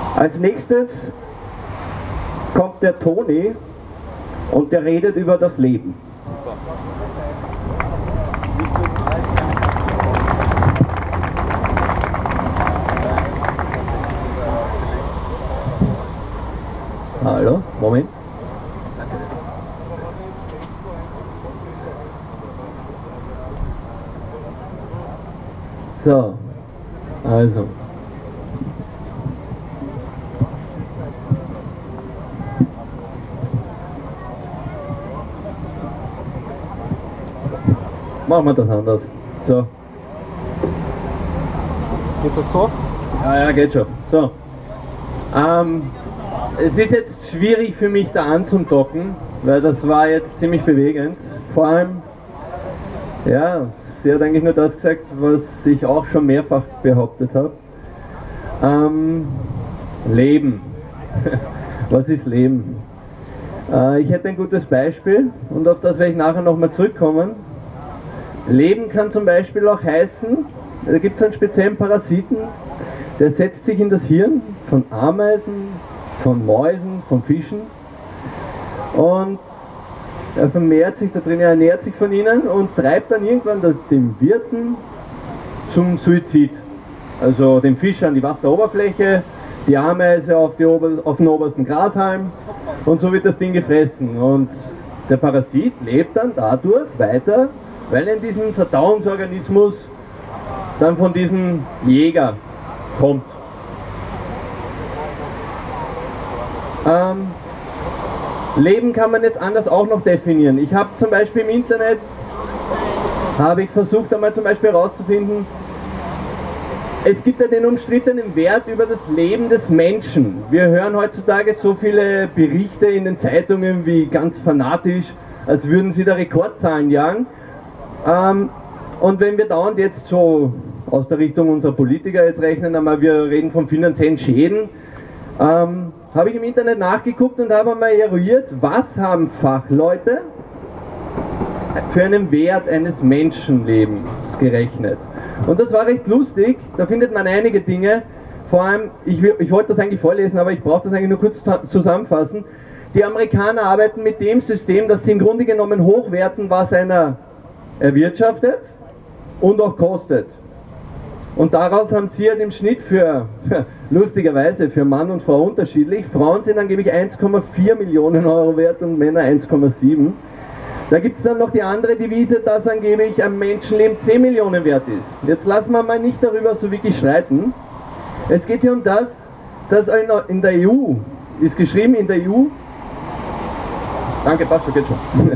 Als nächstes kommt der Toni und der redet über das Leben. Hallo, Moment. So, also. Machen wir das anders. So. Geht das so? Ja, geht schon. So. Es ist jetzt schwierig für mich da anzudocken, weil das war jetzt ziemlich bewegend. Vor allem, ja, sie hat eigentlich nur das gesagt, was ich auch schon mehrfach behauptet habe. Leben. Was ist Leben? Ich hätte ein gutes Beispiel und auf das werde ich nachher nochmal zurückkommen. Leben kann zum Beispiel auch heißen, da gibt es einen speziellen Parasiten, der setzt sich in das Hirn von Ameisen, von Mäusen, von Fischen und er vermehrt sich da drin, er ernährt sich von ihnen und treibt dann irgendwann den Wirten zum Suizid. Also den Fisch an die Wasseroberfläche, die Ameise auf den obersten Grashalm und so wird das Ding gefressen. Und der Parasit lebt dann dadurch weiter, weil er in diesen Verdauungsorganismus dann von diesem Jäger kommt. Leben kann man jetzt anders auch noch definieren. Ich habe zum Beispiel im Internet versucht einmal zum Beispiel herauszufinden, es gibt ja den umstrittenen Wert über das Leben des Menschen. Wir hören heutzutage so viele Berichte in den Zeitungen wie ganz fanatisch, als würden sie da Rekordzahlen jagen. Und wenn wir dauernd jetzt so aus der Richtung unserer Politiker jetzt rechnen, einmal wir reden von finanziellen Schäden, habe ich im Internet nachgeguckt und habe einmal eruiert, was haben Fachleute für einen Wert eines Menschenlebens gerechnet. Und das war recht lustig, da findet man einige Dinge, vor allem, ich wollte das eigentlich vorlesen, aber ich brauche das eigentlich nur kurz zusammenfassen. Die Amerikaner arbeiten mit dem System, dass sie im Grunde genommen hochwerten, was einer erwirtschaftet und auch kostet. Und daraus haben sie halt im Schnitt lustigerweise für Mann und Frau unterschiedlich. Frauen sind angeblich 1,4 Millionen Euro wert und Männer 1,7. Da gibt es dann noch die andere Devise, dass angeblich ein Menschenleben 10 Millionen wert ist. Jetzt lassen wir mal nicht darüber so wirklich streiten. Es geht hier um das, dass in der EU, ist geschrieben in der EU, danke, passt schon, geht schon.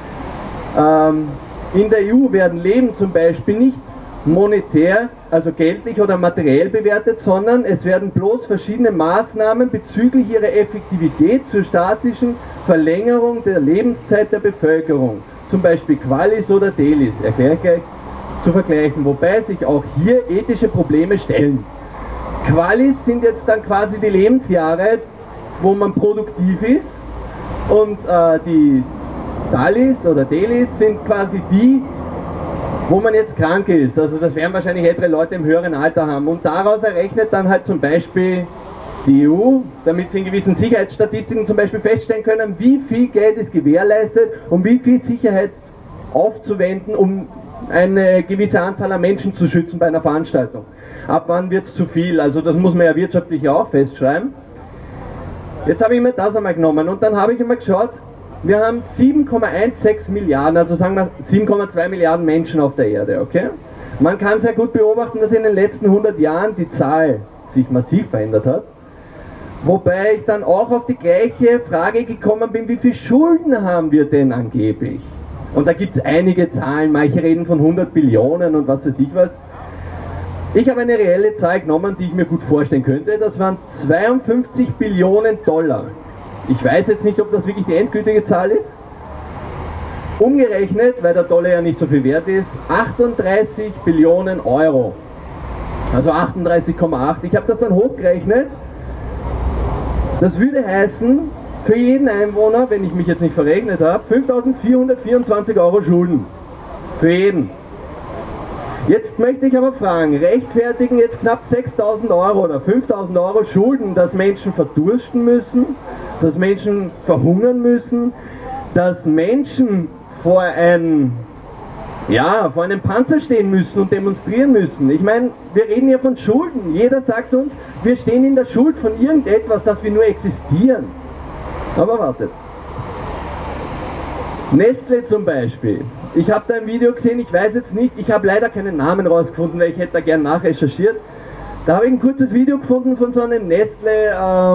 In der EU werden Leben zum Beispiel nicht monetär, also geldlich oder materiell bewertet, sondern es werden bloß verschiedene Maßnahmen bezüglich ihrer Effektivität zur statischen Verlängerung der Lebenszeit der Bevölkerung, zum Beispiel Qualis oder Delis, erkläre ich gleich, zu vergleichen, wobei sich auch hier ethische Probleme stellen. Qualis sind jetzt dann quasi die Lebensjahre, wo man produktiv ist, und die Dalis oder Delis sind quasi die, wo man jetzt krank ist. Also das werden wahrscheinlich ältere Leute im höheren Alter haben. Und daraus errechnet dann halt zum Beispiel die EU, damit sie in gewissen Sicherheitsstatistiken zum Beispiel feststellen können, wie viel Geld ist gewährleistet, um wie viel Sicherheit aufzuwenden, um eine gewisse Anzahl an Menschen zu schützen bei einer Veranstaltung. Ab wann wird es zu viel? Also das muss man ja wirtschaftlich auch festschreiben. Jetzt habe ich mir das einmal genommen und dann habe ich einmal geschaut, wir haben 7,16 Milliarden, also sagen wir 7,2 Milliarden Menschen auf der Erde, okay? Man kann sehr gut beobachten, dass in den letzten 100 Jahren die Zahl sich massiv verändert hat. Wobei ich dann auch auf die gleiche Frage gekommen bin, wie viel Schulden haben wir denn angeblich? Und da gibt es einige Zahlen, manche reden von 100 Billionen und was weiß ich was. Ich habe eine reelle Zahl genommen, die ich mir gut vorstellen könnte, das waren 52 Billionen Dollar. Ich weiß jetzt nicht, ob das wirklich die endgültige Zahl ist. Umgerechnet, weil der Dollar ja nicht so viel wert ist, 38 Billionen Euro. Also 38,8. Ich habe das dann hochgerechnet. Das würde heißen, für jeden Einwohner, wenn ich mich jetzt nicht verrechnet habe, 5.424 Euro Schulden. Für jeden. Jetzt möchte ich aber fragen, rechtfertigen jetzt knapp 6.000 Euro oder 5.000 Euro Schulden, dass Menschen verdursten müssen, dass Menschen verhungern müssen, dass Menschen vor einem Panzer stehen müssen und demonstrieren müssen? Ich meine, wir reden hier von Schulden. Jeder sagt uns, wir stehen in der Schuld von irgendetwas, dass wir nur existieren. Aber wartet. Nestle zum Beispiel. Ich habe da ein Video gesehen, ich weiß jetzt nicht, ich habe leider keinen Namen rausgefunden, weil ich hätte da gern nachrecherchiert. Da habe ich ein kurzes Video gefunden von so einem Nestle,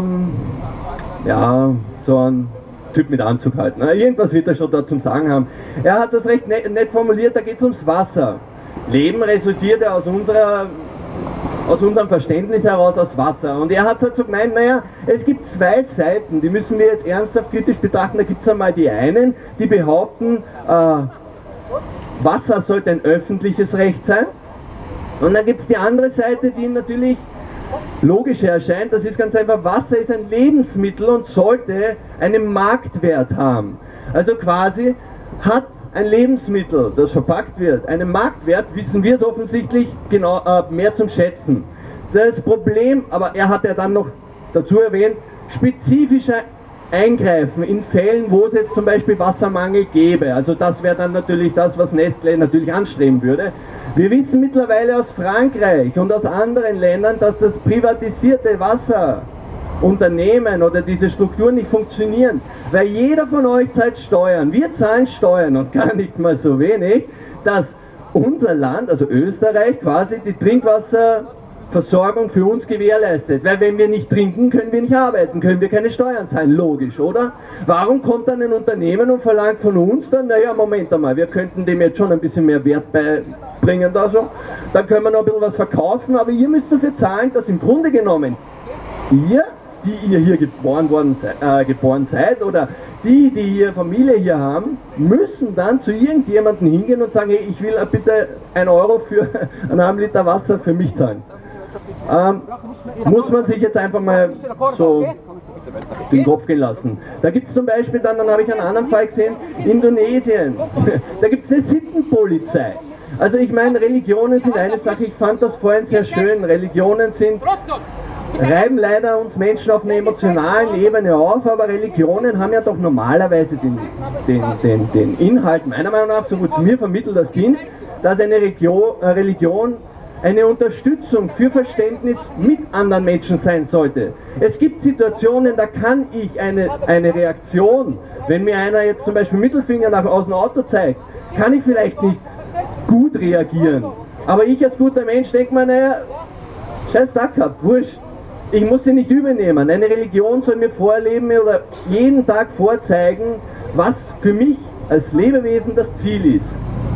so ein Typ mit Anzug halt. Ne? Irgendwas wird er schon da zum Sagen haben. Er hat das recht nett formuliert, da geht es ums Wasser. Leben resultiert ja aus unserem Verständnis heraus aus Wasser. Und er hat halt so gemeint, naja, es gibt zwei Seiten, die müssen wir jetzt ernsthaft kritisch betrachten. Da gibt es einmal die einen, die behaupten, Wasser sollte ein öffentliches Recht sein. Und dann gibt es die andere Seite, die natürlich logischer erscheint. Das ist ganz einfach, Wasser ist ein Lebensmittel und sollte einen Marktwert haben. Also quasi hat ein Lebensmittel, das verpackt wird, einen Marktwert, wissen wir es offensichtlich genau mehr zum Schätzen. Das Problem, aber er hat ja dann noch dazu erwähnt, spezifischer Eingreifen in Fällen, wo es jetzt zum Beispiel Wassermangel gäbe. Also das wäre dann natürlich das, was Nestlé natürlich anstreben würde. Wir wissen mittlerweile aus Frankreich und aus anderen Ländern, dass das privatisierte Wasserunternehmen oder diese Strukturen nicht funktionieren, weil jeder von euch zahlt Steuern. Wir zahlen Steuern und gar nicht mal so wenig, dass unser Land, also Österreich, quasi die Trinkwasserversorgung für uns gewährleistet. Weil wenn wir nicht trinken, können wir nicht arbeiten, können wir keine Steuern zahlen. Logisch, oder? Warum kommt dann ein Unternehmen und verlangt von uns dann, naja, Moment einmal, wir könnten dem jetzt schon ein bisschen mehr Wert beibringen, also, dann können wir noch ein bisschen was verkaufen, aber ihr müsst dafür zahlen, dass im Grunde genommen ihr, die ihr hier geboren seid oder die hier Familie hier haben, müssen dann zu irgendjemandem hingehen und sagen, hey, ich will bitte 1 Euro für einen halben Liter Wasser für mich zahlen. Muss man sich jetzt einfach mal so den Kopf gehen lassen. Da gibt es zum Beispiel dann habe ich einen anderen Fall gesehen, Indonesien. Da gibt es eine Sittenpolizei. Also ich meine, Religionen sind eine Sache, ich fand das vorhin sehr schön, Religionen reiben leider uns Menschen auf einer emotionalen Ebene auf, aber Religionen haben ja doch normalerweise den Inhalt, meiner Meinung nach, so gut es mir vermittelt als Kind, dass eine Religion eine Unterstützung für Verständnis mit anderen Menschen sein sollte. Es gibt Situationen, da kann ich eine Reaktion, wenn mir einer jetzt zum Beispiel Mittelfinger aus dem Auto zeigt, kann ich vielleicht nicht gut reagieren. Aber ich als guter Mensch denke mir, naja, scheiß Tag gehabt, wurscht. Ich muss sie nicht übernehmen. Eine Religion soll mir vorleben oder jeden Tag vorzeigen, was für mich als Lebewesen das Ziel ist.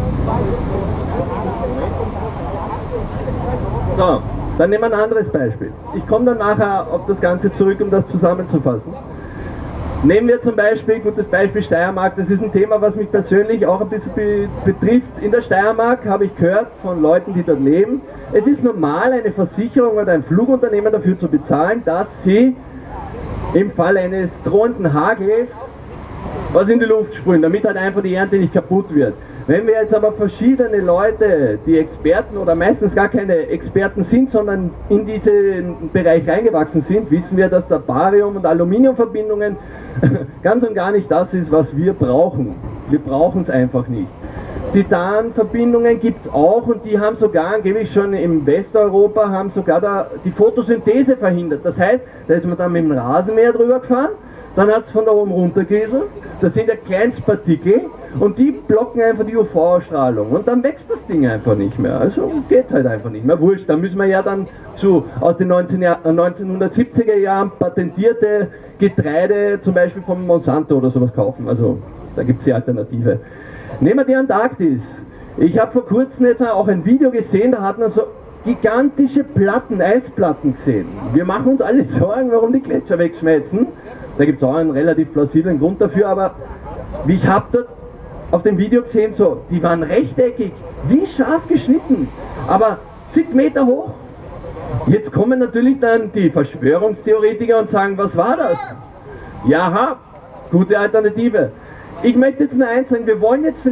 So, dann nehmen wir ein anderes Beispiel. Ich komme dann nachher auf das Ganze zurück, um das zusammenzufassen. Nehmen wir zum Beispiel, gutes Beispiel Steiermark, das ist ein Thema, was mich persönlich auch ein bisschen betrifft. In der Steiermark habe ich gehört von Leuten, die dort leben, es ist normal, eine Versicherung oder ein Flugunternehmen dafür zu bezahlen, dass sie im Fall eines drohenden Hagels was in die Luft sprühen, damit halt einfach die Ernte nicht kaputt wird. Wenn wir jetzt aber verschiedene Leute, die Experten oder meistens gar keine Experten sind, sondern in diesen Bereich reingewachsen sind, wissen wir, dass da Barium- und Aluminiumverbindungen ganz und gar nicht das ist, was wir brauchen. Wir brauchen es einfach nicht. Titanverbindungen gibt es auch und die haben sogar, angeblich schon in Westeuropa, haben sogar da die Photosynthese verhindert. Das heißt, da ist man dann mit dem Rasenmäher drüber gefahren, dann hat es von da oben runtergekieselt, das sind ja Kleinstpartikel und die blocken einfach die UV-Strahlung und dann wächst das Ding einfach nicht mehr. Also geht halt einfach nicht mehr. Wurscht, da müssen wir ja dann aus den 1970er Jahren patentierte Getreide, zum Beispiel von Monsanto oder sowas kaufen. Also da gibt es die Alternative. Nehmen wir die Antarktis. Ich habe vor kurzem jetzt auch ein Video gesehen, da hat man so gigantische Platten, Eisplatten gesehen. Wir machen uns alle Sorgen, warum die Gletscher wegschmelzen. Da gibt es auch einen relativ plausiblen Grund dafür, aber ich habe dort auf dem Video gesehen, so, die waren rechteckig, wie scharf geschnitten, aber zig Meter hoch. Jetzt kommen natürlich dann die Verschwörungstheoretiker und sagen, was war das? Ja, gute Alternative. Ich möchte jetzt nur eins sagen, wir wollen jetzt vielleicht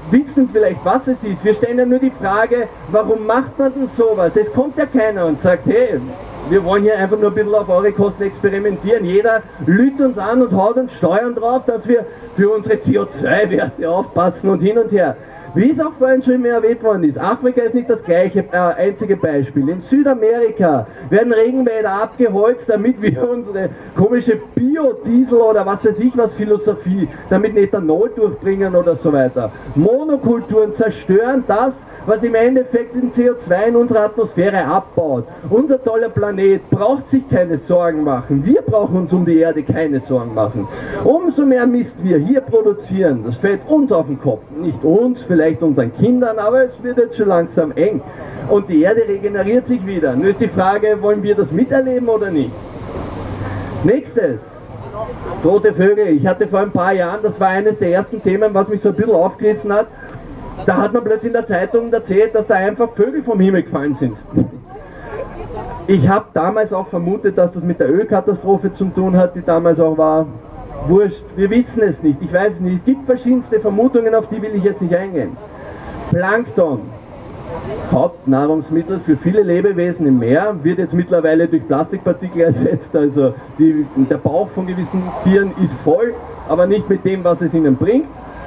wissen vielleicht, was es ist. Wir stellen ja nur die Frage, warum macht man denn sowas? Es kommt ja keiner und sagt, hey, wir wollen hier einfach nur ein bisschen auf eure Kosten experimentieren. Jeder lügt uns an und haut uns Steuern drauf, dass wir für unsere CO2-Werte aufpassen und hin und her. Wie es auch vorhin schon mehr erwähnt worden ist, Afrika ist nicht das gleiche, einzige Beispiel. In Südamerika werden Regenwälder abgeholzt, damit wir unsere komische Biodiesel oder was weiß ich was Philosophie, damit Ethanol durchbringen oder so weiter. Monokulturen zerstören das, was im Endeffekt den CO2 in unserer Atmosphäre abbaut. Unser toller Planet braucht sich keine Sorgen machen. Wir brauchen uns um die Erde keine Sorgen machen. Umso mehr Mist wir hier produzieren, das fällt uns auf den Kopf. Nicht uns, vielleicht unseren Kindern, aber es wird jetzt schon langsam eng. Und die Erde regeneriert sich wieder. Nur ist die Frage, wollen wir das miterleben oder nicht? Nächstes. Tote Vögel. Ich hatte vor ein paar Jahren, das war eines der ersten Themen, was mich so ein bisschen aufgerissen hat. Da hat man plötzlich in der Zeitung erzählt, dass da einfach Vögel vom Himmel gefallen sind. Ich habe damals auch vermutet, dass das mit der Ölkatastrophe zu tun hat, die damals auch war. Wurscht, wir wissen es nicht, ich weiß es nicht. Es gibt verschiedenste Vermutungen, auf die will ich jetzt nicht eingehen. Plankton, Hauptnahrungsmittel für viele Lebewesen im Meer, wird jetzt mittlerweile durch Plastikpartikel ersetzt. Also der Bauch von gewissen Tieren ist voll, aber nicht mit dem, was es ihnen bringt.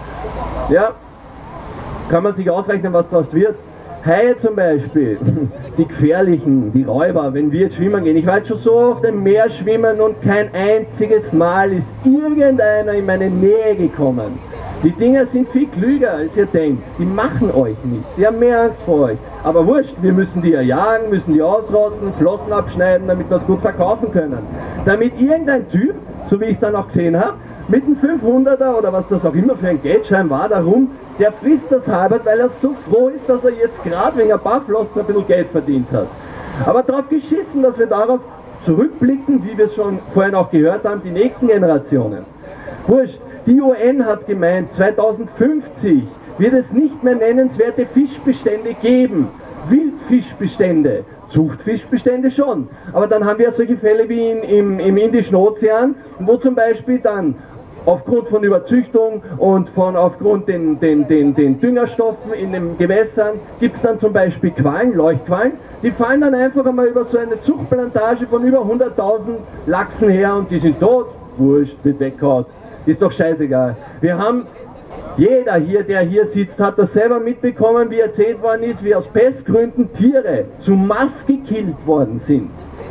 Ja, kann man sich ausrechnen, was daraus wird. Haie zum Beispiel, die gefährlichen, die Räuber, wenn wir jetzt schwimmen gehen. Ich war jetzt schon so auf dem Meer schwimmen und kein einziges Mal ist irgendeiner in meine Nähe gekommen. Die Dinger sind viel klüger, als ihr denkt. Die machen euch nichts, sie haben mehr Angst vor euch. Aber wurscht, wir müssen die erjagen, müssen die ausrotten, Flossen abschneiden, damit wir es gut verkaufen können. Damit irgendein Typ, so wie ich es dann auch gesehen habe, mit einem 500er oder was das auch immer für ein Geldschein war, darum, der frisst das halber, weil er so froh ist, dass er jetzt gerade wegen ein paar Flossen ein bisschen Geld verdient hat. Aber darauf geschissen, dass wir darauf zurückblicken, wie wir es schon vorhin auch gehört haben, die nächsten Generationen. Wurscht, die UN hat gemeint, 2050 wird es nicht mehr nennenswerte Fischbestände geben. Wildfischbestände, Zuchtfischbestände schon. Aber dann haben wir solche Fälle wie im Indischen Ozean, wo zum Beispiel dann aufgrund von Überzüchtung und aufgrund den Düngerstoffen in den Gewässern gibt es dann zum Beispiel Quallen, Leuchtquallen, die fallen dann einfach einmal über so eine Zuchtplantage von über 100.000 Lachsen her und die sind tot, wurscht, wird weggehauen, ist doch scheißegal. Wir haben, jeder hier, der hier sitzt, hat das selber mitbekommen, wie erzählt worden ist, wie aus Pestgründen Tiere zu Mass gekillt worden sind.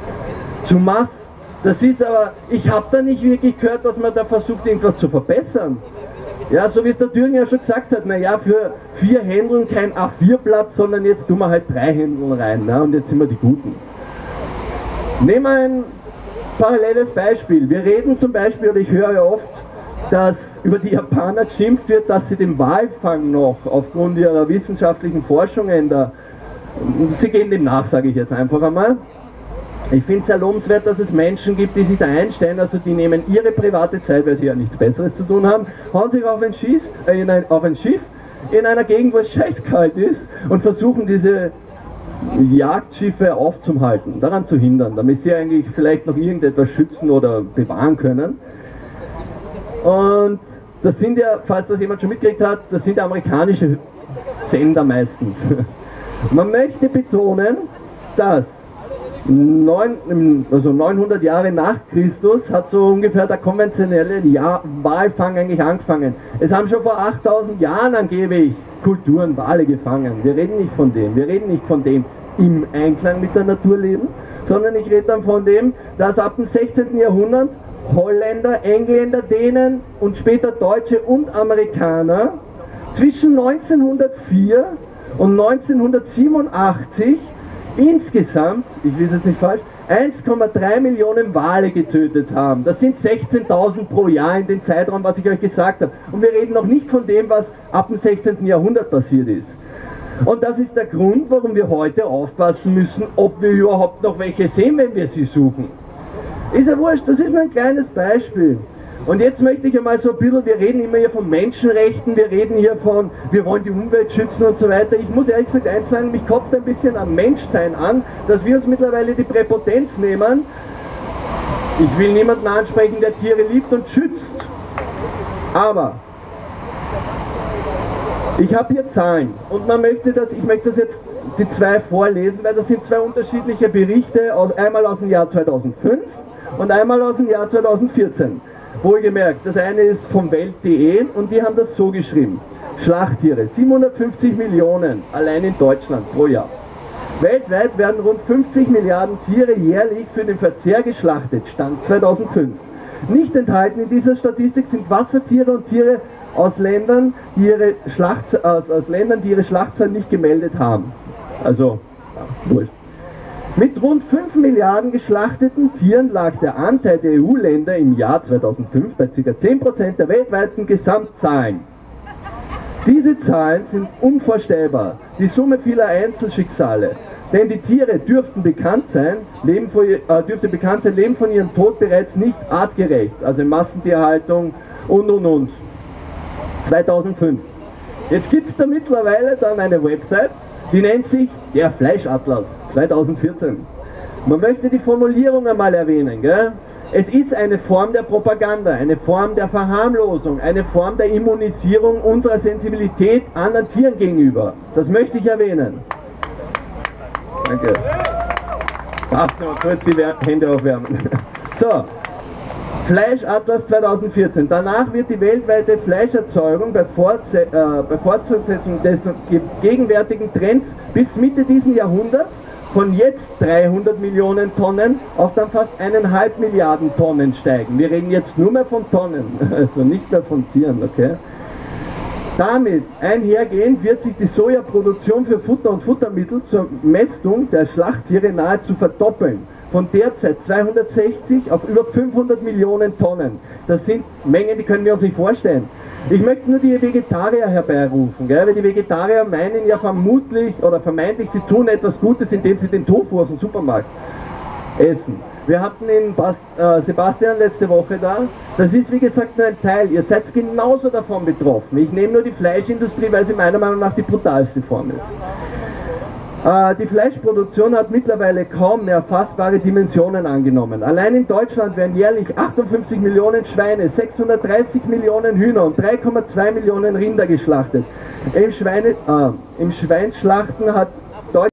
Zu Mass. Das ist aber, ich habe da nicht wirklich gehört, dass man da versucht, irgendwas zu verbessern. Ja, so wie es der Thüringer schon gesagt hat, naja, für 4 Händeln kein A4-Blatt, sondern jetzt tun wir halt 3 Händeln rein, na, und jetzt sind wir die Guten. Nehmen wir ein paralleles Beispiel. Wir reden zum Beispiel, oder ich höre ja oft, dass über die Japaner geschimpft wird, dass sie den Walfang noch aufgrund ihrer wissenschaftlichen Forschungen da, sie gehen dem nach, sage ich jetzt einfach einmal. Ich finde es sehr lobenswert, dass es Menschen gibt, die sich da einstellen, also die nehmen ihre private Zeit, weil sie ja nichts Besseres zu tun haben, hauen sich auf ein Schiff in einer Gegend, wo es scheißkalt ist und versuchen diese Jagdschiffe aufzuhalten, daran zu hindern, damit sie eigentlich vielleicht noch irgendetwas schützen oder bewahren können. Und das sind ja, falls das jemand schon mitgekriegt hat, das sind amerikanische Sender meistens. Man möchte betonen, dass 900 Jahre nach Christus hat so ungefähr der konventionelle Walfang eigentlich angefangen. Es haben schon vor 8000 Jahren angeblich Kulturen Wale gefangen. Wir reden nicht von dem. Wir reden nicht von dem im Einklang mit der Natur leben, sondern ich rede dann von dem, dass ab dem 16. Jahrhundert Holländer, Engländer, Dänen und später Deutsche und Amerikaner zwischen 1904 und 1987 insgesamt, ich will es jetzt nicht falsch, 1,3 Millionen Wale getötet haben. Das sind 16.000 pro Jahr in dem Zeitraum, was ich euch gesagt habe. Und wir reden noch nicht von dem, was ab dem 16. Jahrhundert passiert ist. Und das ist der Grund, warum wir heute aufpassen müssen, ob wir überhaupt noch welche sehen, wenn wir sie suchen. Ist ja wurscht, das ist nur ein kleines Beispiel. Und jetzt möchte ich einmal so ein bisschen, wir reden immer hier von Menschenrechten, wir reden hier von, wir wollen die Umwelt schützen und so weiter. Ich muss ehrlich gesagt eins sagen, mich kotzt ein bisschen am Menschsein an, dass wir uns mittlerweile die Präpotenz nehmen. Ich will niemanden ansprechen, der Tiere liebt und schützt. Aber Ich habe hier Zahlen und ich möchte das jetzt die zwei vorlesen, weil das sind zwei unterschiedliche Berichte, einmal aus dem Jahr 2005 und einmal aus dem Jahr 2014. Wohlgemerkt, das eine ist vom Welt.de und die haben das so geschrieben. Schlachttiere, 750 Millionen allein in Deutschland pro Jahr. Weltweit werden rund 50 Milliarden Tiere jährlich für den Verzehr geschlachtet, Stand 2005. Nicht enthalten in dieser Statistik sind Wassertiere und Tiere aus Ländern, die ihre Schlachtzahlen nicht gemeldet haben. Also, ja, wurscht. Mit rund 5 Milliarden geschlachteten Tieren lag der Anteil der EU-Länder im Jahr 2005 bei ca. 10% der weltweiten Gesamtzahlen. Diese Zahlen sind unvorstellbar, die Summe vieler Einzelschicksale. Denn die Tiere dürften bekannt sein, leben von ihrem Tod bereits nicht artgerecht, also in Massentierhaltung und. 2005. Jetzt gibt es da mittlerweile dann eine Website, die nennt sich der Fleischatlas 2014. Man möchte die Formulierung einmal erwähnen, gell? Es ist eine Form der Propaganda, eine Form der Verharmlosung, eine Form der Immunisierung unserer Sensibilität anderen Tieren gegenüber. Das möchte ich erwähnen. Danke. Darfst du mal kurz die Hände aufwärmen. So, Fleischatlas 2014. Danach wird die weltweite Fleischerzeugung bei Fortsetzung des gegenwärtigen Trends bis Mitte dieses Jahrhunderts von jetzt 300 Millionen Tonnen auf dann fast 1,5 Milliarden Tonnen steigen. Wir reden jetzt nur mehr von Tonnen, also nicht mehr von Tieren, okay? Damit einhergehend wird sich die Sojaproduktion für Futter und Futtermittel zur Mästung der Schlachttiere nahezu verdoppeln. Von derzeit 260 auf über 500 Millionen Tonnen. Das sind Mengen, die können wir uns nicht vorstellen. Ich möchte nur die Vegetarier herbeirufen, gell? Weil die Vegetarier meinen ja vermutlich oder vermeintlich, sie tun etwas Gutes, indem sie den Tofu aus dem Supermarkt essen. Wir hatten in Sebastian letzte Woche da. Das ist wie gesagt nur ein Teil. Ihr seid genauso davon betroffen. Ich nehme nur die Fleischindustrie, weil sie meiner Meinung nach die brutalste Form ist. Die Fleischproduktion hat mittlerweile kaum mehr fassbare Dimensionen angenommen. Allein in Deutschland werden jährlich 58 Millionen Schweine, 630 Millionen Hühner und 3,2 Millionen Rinder geschlachtet. Im Schweinschlachten hat